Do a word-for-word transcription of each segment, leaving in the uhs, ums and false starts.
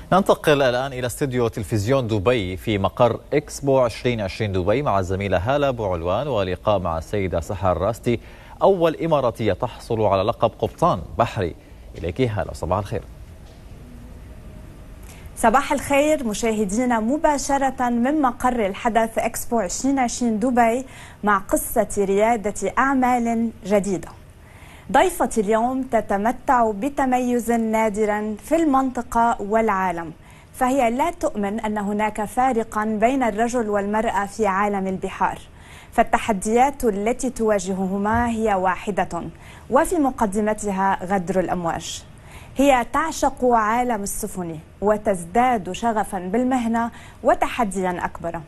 ننتقل الآن إلى استوديو تلفزيون دبي في مقر إكسبو ألفين وعشرين دبي مع الزميلة هالة بوعلوان، ولقاء مع السيدة سحر راستي أول إماراتية تحصل على لقب قبطان بحري. إليك هالة، صباح الخير. صباح الخير مشاهدينا، مباشرة من مقر الحدث إكسبو ألفين وعشرين دبي مع قصة ريادة أعمال جديدة. ضيفتي اليوم تتمتع بتميز نادرا في المنطقة والعالم، فهي لا تؤمن أن هناك فارقا بين الرجل والمرأة في عالم البحار، فالتحديات التي تواجههما هي واحدة، وفي مقدمتها غدر الأمواج. هي تعشق عالم السفن وتزداد شغفا بالمهنة وتحديا أكبر،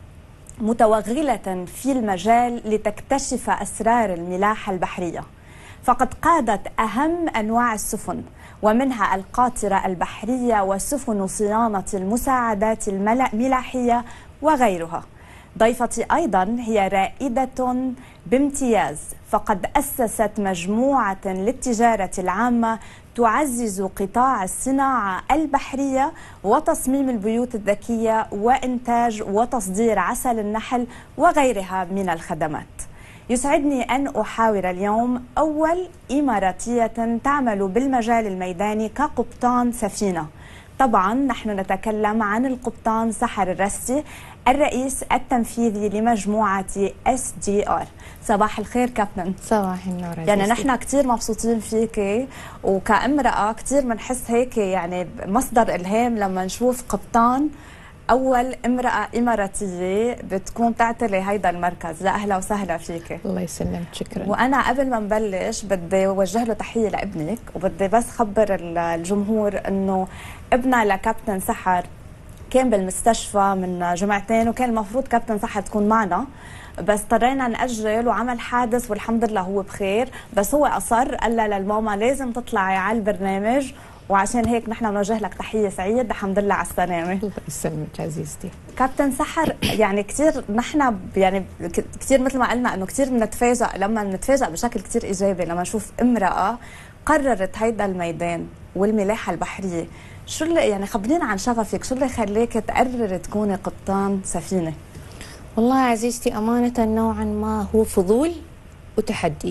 متوغلة في المجال لتكتشف أسرار الملاحة البحرية، فقد قادت أهم أنواع السفن ومنها القاطرة البحرية وسفن صيانة المساعدات الملاحية وغيرها. ضيفتي أيضا هي رائدة بامتياز، فقد أسست مجموعة للتجارة العامة تعزز قطاع الصناعة البحرية وتصميم البيوت الذكية وإنتاج وتصدير عسل النحل وغيرها من الخدمات. يسعدني أن أحاور اليوم أول إماراتية تعمل بالمجال الميداني كقبطان سفينة. طبعا نحن نتكلم عن القبطان سحر الراستي، الرئيس التنفيذي لمجموعة إس دي آر. صباح الخير كابتن. صباح النور. يعني نحن كثير مبسوطين فيكي، وكامرأة كثير بنحس هيك يعني مصدر إلهام لما نشوف قبطان أول امرأة إماراتية بتكون تعتلي هيدا المركز. لا أهلا وسهلا فيك. الله يسلمك، شكرا. وأنا قبل ما نبلش بدي أوجه له تحية لابنك، وبدي بس خبر الجمهور إنه ابننا لكابتن سحر كان بالمستشفى من جمعتين، وكان المفروض كابتن سحر تكون معنا، بس اضطرينا نأجل وعمل حادث والحمد لله هو بخير. بس هو أصر قال للماما لازم تطلعي على البرنامج، وعشان هيك نحن بنوجه لك تحية سعيد. الحمد لله على السلامة. الله يسلمك عزيزتي. كابتن سحر، يعني كثير نحن يعني كثير مثل ما قلنا انه كثير بنتفاجئ لما بنتفاجئ بشكل كثير ايجابي لما نشوف امرأة قررت هيدا الميدان والملاحة البحرية. شو اللي يعني خبرينا عن شغفك، شو اللي خليك تقرر تكوني قبطان سفينة؟ والله عزيزتي أمانة نوعا ما هو فضول وتحدي.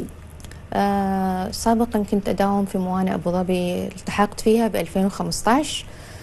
آه سابقا كنت أداوم في موانئ أبو ظبي، التحقت فيها ب ألفين وخمسة عشر،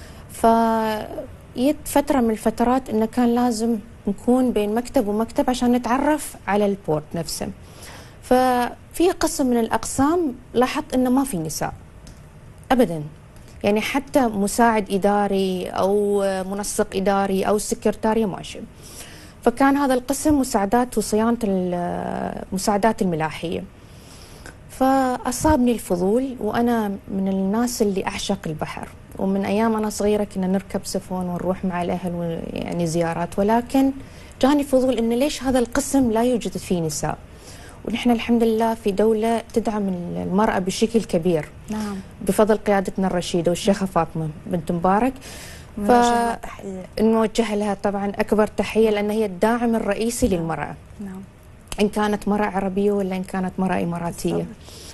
فجت فترة من الفترات إنه كان لازم نكون بين مكتب ومكتب عشان نتعرف على البورت نفسه. ففي قسم من الأقسام لاحظت إنه ما في نساء أبدا، يعني حتى مساعد إداري أو منسق إداري أو سكرتارية ماشي. فكان هذا القسم مساعدات وصيانة المساعدات الملاحية. فأصابني الفضول، وأنا من الناس اللي أعشق البحر، ومن أيام أنا صغيرة كنا نركب سفن ونروح مع الأهل يعني زيارات، ولكن جاني فضول إن ليش هذا القسم لا يوجد فيه نساء، ونحن الحمد لله في دولة تدعم المرأة بشكل كبير. نعم. بفضل قيادتنا الرشيدة والشيخة فاطمة بنت مبارك. فنوجه لها طبعا أكبر تحية، لأن هي الداعم الرئيسي نعم. للمرأة. نعم. إن كانت مرأة عربية ولا إن كانت مرأة إماراتية.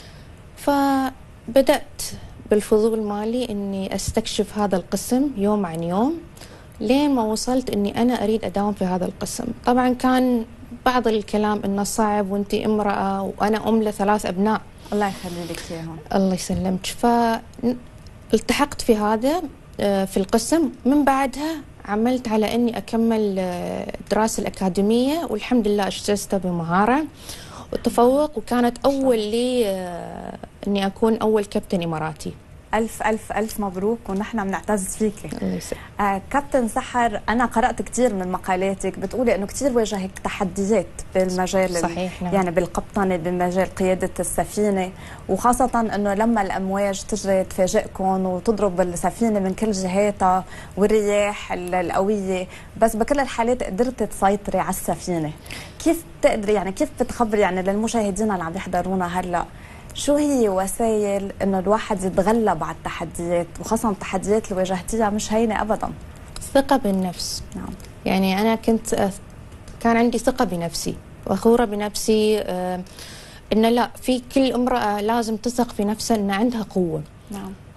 فبدأت بالفضول مالي إني أستكشف هذا القسم يوم عن يوم، لين ما وصلت إني أنا أريد أداوم في هذا القسم. طبعا كان بعض الكلام إنه صعب وأنتي امرأة وأنا أم لثلاث أبناء. الله يخلي لك إياهم. الله يسلمك. فالتحقت في هذا في القسم. من بعدها عملت على أني أكمل الدراسة الأكاديمية، والحمد لله اجتزت بمهارة وتفوق، وكانت أول لي أني أكون أول كابتن إماراتي. ألف ألف ألف مبروك، ونحن بنعتز فيكي. الله يسلمك. آه كابتن سحر، أنا قرأت كثير من مقالاتك بتقولي إنه كثير واجهك تحديات بالمجال. صحيح. نعم. يعني بالقبطنة، بمجال قيادة السفينة، وخاصة إنه لما الأمواج تجري تفاجئكم وتضرب السفينة من كل جهاتها والرياح القوية، بس بكل الحالات قدرت تسيطري على السفينة. كيف تقدري يعني كيف بتخبري يعني للمشاهدين اللي عم يحضرونا هلا شو هي وسائل انه الواحد يتغلب على التحديات، وخاصه التحديات اللي واجهتيها مش هينه ابدا؟ ثقه بالنفس. نعم. يعني انا كنت كان عندي ثقه بنفسي وفخوره بنفسي، آه انه لا، في كل امراه لازم تثق في نفسها ان عندها قوه. نعم.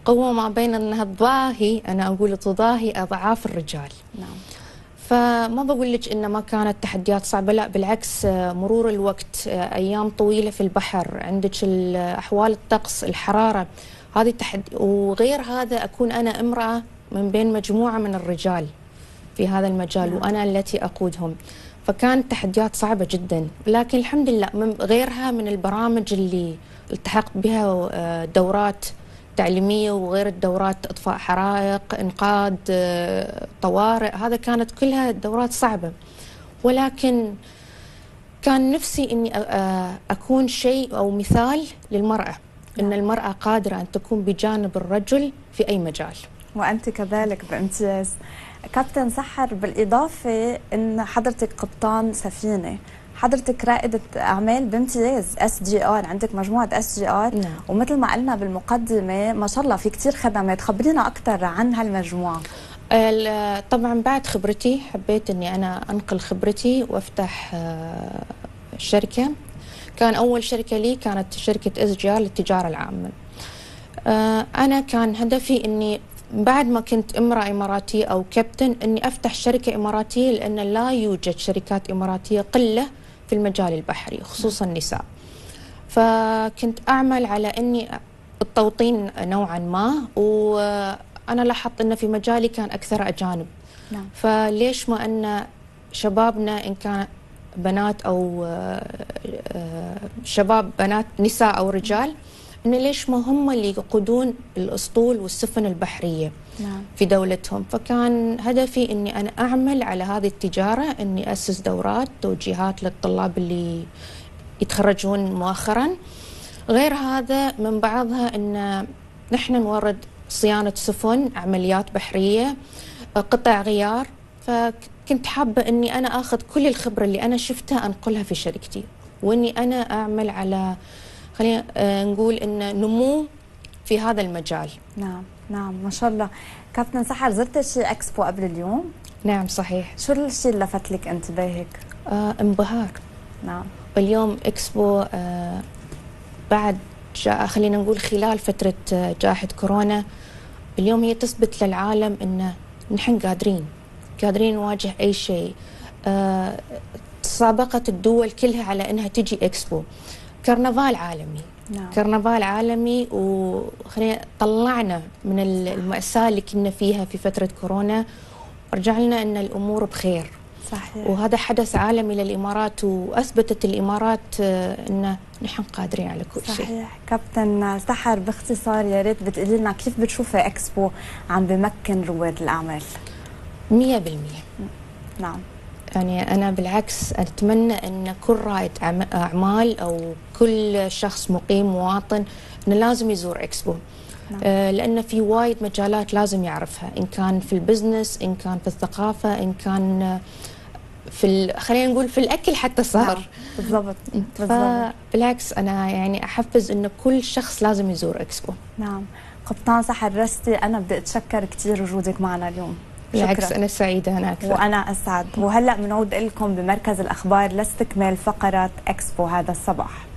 قوة ما بين أنها تضاهي، أنا أقول تضاهي أضعاف الرجال. نعم. فما بقول لك إن ما كانت تحديات صعبة، لا بالعكس، مرور الوقت، أيام طويلة في البحر، عندك أحوال الطقس، الحرارة، هذه التحدي. وغير هذا أكون أنا امرأة من بين مجموعة من الرجال في هذا المجال، نعم. وأنا التي أقودهم، فكانت تحديات صعبة جدا. لكن الحمد لله من غيرها من البرامج اللي التحقت بها دورات تعليمية وغير الدورات، إطفاء حرائق، إنقاذ، طوارئ، هذا كانت كلها دورات صعبة. ولكن كان نفسي أني أكون شيء أو مثال للمرأة، أن المرأة قادرة أن تكون بجانب الرجل في أي مجال. وأنت كذلك بامتياز. كابتن سحر، بالإضافة أن حضرتك قبطان سفينة، حضرتك رائدة أعمال بامتياز، اس جي ار، عندك مجموعة اس جي ار، نعم. ومثل ما قلنا بالمقدمة ما شاء الله في كتير خدمات، خبرينا أكثر عن هالمجموعة. طبعا بعد خبرتي حبيت أني أنا أنقل خبرتي وأفتح شركة. كان أول شركة لي كانت شركة اس جي ار للتجارة العامة. أنا كان هدفي أني بعد ما كنت امرأة إماراتية أو كابتن أني أفتح شركة إماراتية، لأن لا يوجد شركات إماراتية قلة في المجال البحري خصوصا النساء. فكنت أعمل على أني التوطين نوعا ما، وأنا لاحظت أن في مجالي كان أكثر أجانب. نعم. فليش ما أن شبابنا إن كان بنات أو شباب بنات نساء أو رجال، إن ليش ما هم اللي يقودون الأسطول والسفن البحرية، نعم. في دولتهم. فكان هدفي إني أنا أعمل على هذه التجارة، إني أسس دورات توجيهات للطلاب اللي يتخرجون مؤخرا. غير هذا من بعضها إن نحن نورد صيانة سفن، عمليات بحرية، قطع غيار. فكنت حابة إني أنا أخذ كل الخبرة اللي أنا شفتها أنقلها في شركتي، وإني أنا أعمل على، خلينا نقول إن نمو في هذا المجال. نعم نعم ما شاء الله. كابتن سحر، زرت شيء اكسبو قبل اليوم؟ نعم صحيح. شو الشيء اللي لفت لك انتباهك؟ آه انبهار. نعم. اليوم اكسبو آه بعد جاء، خلينا نقول خلال فترة جائحة كورونا، اليوم هي تثبت للعالم إن نحن قادرين قادرين نواجه أي شيء. آه سابقت الدول كلها على إنها تجي اكسبو، كرنفال عالمي. نعم. كرنفال عالمي، وخلينا طلعنا من المأساة اللي كنا فيها في فترة كورونا، ورجع لنا ان الامور بخير. صحيح. وهذا حدث عالمي للامارات، واثبتت الامارات ان نحن قادرين على كل شيء. صحيح. كابتن سحر، باختصار يا ريت بتقولي لنا كيف بتشوفي اكسبو عم بمكن رواد الاعمال؟ مية بالمية. نعم. يعني أنا بالعكس أتمنى أن كل رائد أعمال أو كل شخص مقيم مواطن أنه لازم يزور إكسبو. نعم. آه لأن في وايد مجالات لازم يعرفها، إن كان في البزنس، إن كان في الثقافة، إن كان في خلينا نقول في الأكل حتى صار. نعم. بالضبط. فبالعكس أنا يعني أحفز أن كل شخص لازم يزور إكسبو. نعم. قبطان سحر رستي، أنا بدي أتشكر كثير وجودك معنا اليوم. بالعكس أنا سعيدة، أنا أكثر. وأنا أسعد. وهلأ بنعود لكم بمركز الأخبار لاستكمال فقرات إكسبو هذا الصباح.